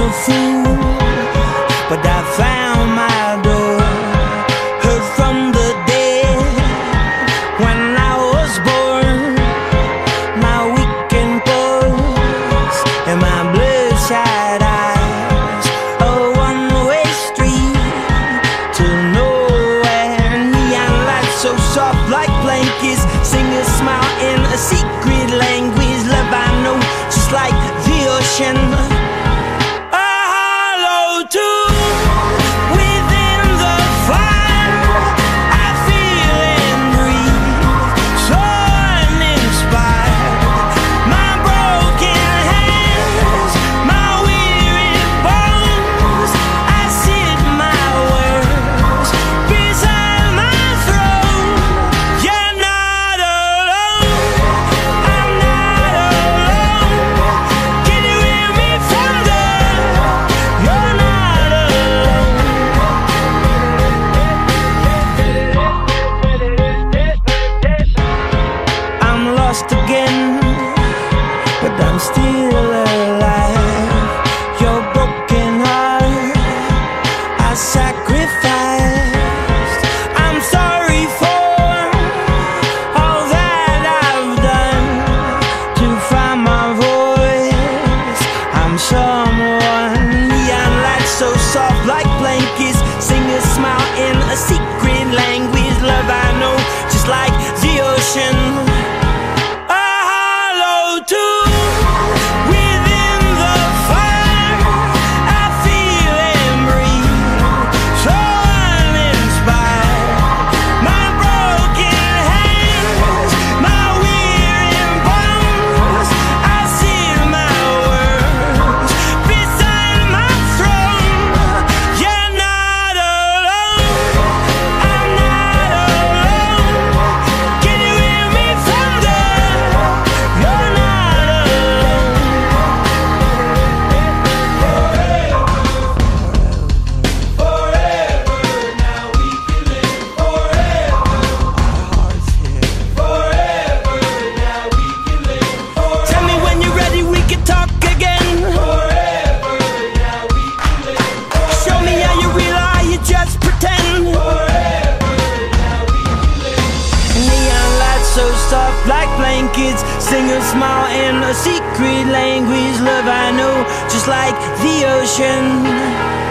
a fool, but I found my door. Heard from the dead when I was born. My weekend pulse and my bloodshot eyes, a one-way street to nowhere. Neon lights so soft like blankets, sing a smile in a secret language. Love I know, just like the ocean. Again, but I'm still alive. Your broken heart I sacrificed. I'm sorry for all that I've done to find my voice. I'm someone. Neon lights so soft like blankets, sing a smile in a secret language. Love I know, just like the ocean. So soft like blankets, sing a smile in a secret language. Love I know, just like the ocean.